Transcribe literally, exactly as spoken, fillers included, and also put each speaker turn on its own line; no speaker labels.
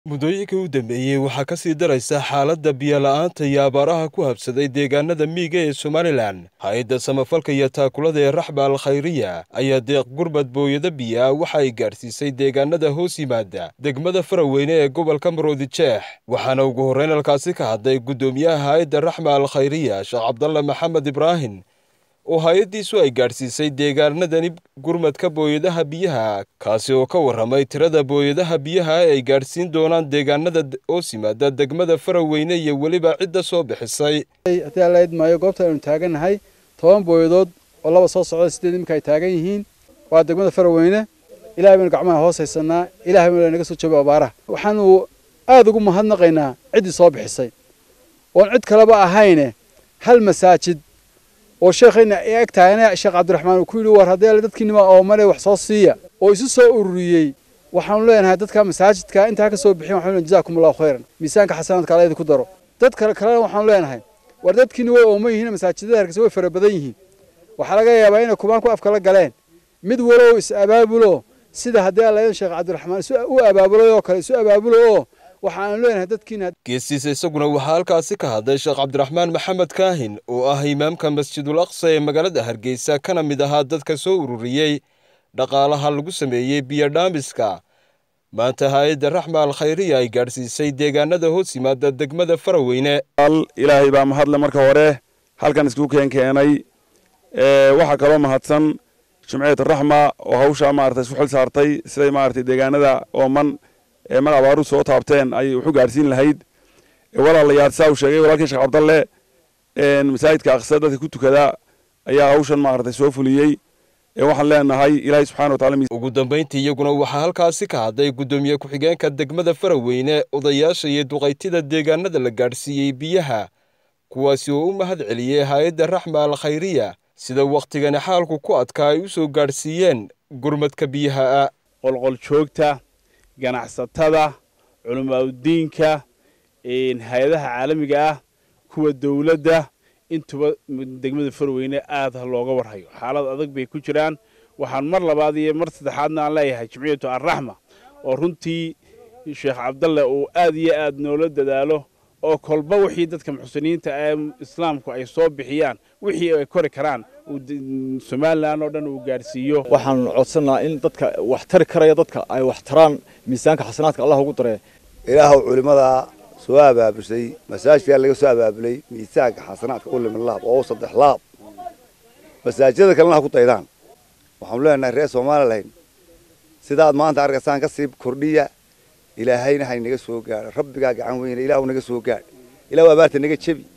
Muddooyinkii u dambeeyey waxaa ka sii daraysa xaaladda biyo la'aanta iyo abaaraha ku habsaday deegaanada miyiga ee Somaliland. Hay'adda samafalka iyo taakulada ee Raxma Al Khayriya ayaa deeq gurbad booyada biyo ah waxa ay gaarsiisay deegaanada hoos yimaada degmada Faraweyne ee gobolka Maroodijeex. Waxaana ugu horreyn halkaasi ka hadlay guddoomiyaha hay'adda Raxma Al Khayriya Sheekh Cabdalle Maxamed Ibraahin oo hay'addiisu ay gaarsiisay deegaanadani gurmadka booyadaha biyaha, kaasi oo ka warramay tirada booyadaha biyaha ay gaarsiin doonaan deegaanada hoos yimaada degmada Faraweyne iyo weliba cidda soo bixisay.
Haddii la idmaayo goobta aynu taaganahay toban booyadood oo laba soo socda sideed imka ay taagan yihiin waa degmada Faraweyne. Ilaahay baan gacmaha hoos haysanaa, Ilaahay baan naga soo joogo abaaraha. Waxaanu aad ugu mahadnaqaynaa ciddii soo bixisay oo cid kaleba ahayne hal masaajid oo sheekhayna ay agtaayna Sheekh Cabdiraxmaan uu ku yiri war haddii dadkiinima oo maray wax soo siiya oo isu soo ururiyay. waxaan leenahay dadka masaajidka inta ka soo bixin waxaan jazaakumullahu khayran miisaanka xasanaadka Alle ku daro. dad kale kale waxaan leenahay war dadkiina way oo ma yihiin masaajidada hargeysa way fara badan yihiin. waxa laga yaabaa inay kubaan ku afkala galeen mid walow is abaabulo sida haddii Alle Sheekh Cabdiraxmaan u abaabulo oo kale isu abaabulo oo waxaan leenahay dadkiina.
geesiisa isaguna waxaa halkaasi ka hadlay Sheekh Cabdiraxmaan Maxamed Kaahin oo ah imaamka Masjidul Aqsa ee magaalada Hargeysa kana mid ahaa dadka soo ururiyay dhaqaalaha lagu sameeyay biyo dhaamiska. maanta hay'adda Raxma Al Khayriya ay gaarsiisay deegaanada hoos yimaada degmada Faraweyne.
Ilaahay baa mahadle marka hore halkan isku keen keenay ee waxa kale mahadsan Jumciyada Raxma oo hawsha maartay isku xil saartay sida maartay deegaanada ooman ee mar abaaru soo taabteen ay wuxuu gaarsiin lahayd walaalayaal saa u sheegay walaalkii Sheekh Cabdalle ee masaajidka Aqsa dadka ku tukada ayaa hawshan maartay soo fuliyay ee waxaan leenahay Ilaahay subxaanahu wa ta'aala.
ugu dambeyntii iyaguna waxaa halkaasi ka hadlay guddoomiye ku-xigeenka degmada Faraweyne odayaasha iyo duqaytida deegaanada la gaarsiiyay biyaha kuwaasi oo u mahad celiyay hay'adda Raxma Al Khayriya sida waqtigan xaalku ku adkaa ay u soo gaarsiiyeen gurmadka biyaha.
qolqol joogta ganacsatada culimada in hay'adaha caalamiga ah kuwa dawladda intuba degmada Faraweyne aad looga warhayo xaalad adag bay ku jiraan. waxaan mar labaad iyo mar saddexaadna aan leeyahay Jumciyadu Ar-Raxma oo runtii Sheekh Cabdalle oo aad iyo aad noola dadaalo oo kolba wixii dadka muxsiniinta ee islaamku ay soo bixiyaan wixii ay kori karaan Somaliland oo dhan uu gaarsiiyo.
waxaan codsanaa in dadka wax tar karaya dadka ay wax taraan miisaanka xasanaadka Allah ugu daray.
ilaahu culimada soo abaabusay masaajidka laga soo abaabulay miisaanka xasanaadka u limin laab oo saddex laab masaajidada kalena ku taydaan. waxaan leenahay reer Soomaaliland sidaad maanta arkaysaan ka sii kordhiya ilaahayna hay naga soo gaar rabbiga gacan weyn ilaahu naga soo gaar ilaahu abaarta naga jabi